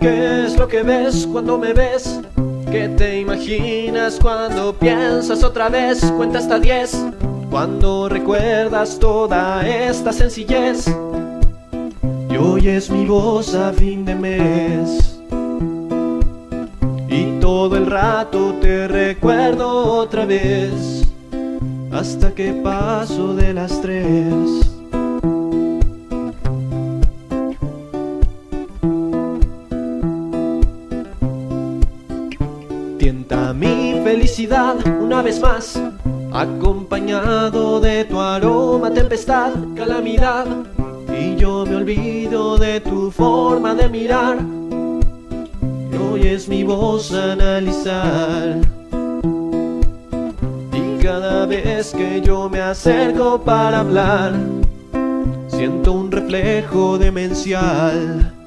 ¿Qué es lo que ves cuando me ves? ¿Qué te imaginas cuando piensas otra vez? Cuenta hasta 10 cuando recuerdas toda esta sencillez y oyes mi voz a fin de mes. Y todo el rato te recuerdo otra vez hasta que paso de las 3. Tienta mi felicidad una vez más, acompañado de tu aroma, tempestad, calamidad, y yo me olvido de tu forma de mirar y oyes mi voz analizar. Y cada vez que yo me acerco para hablar, siento un reflejo demencial.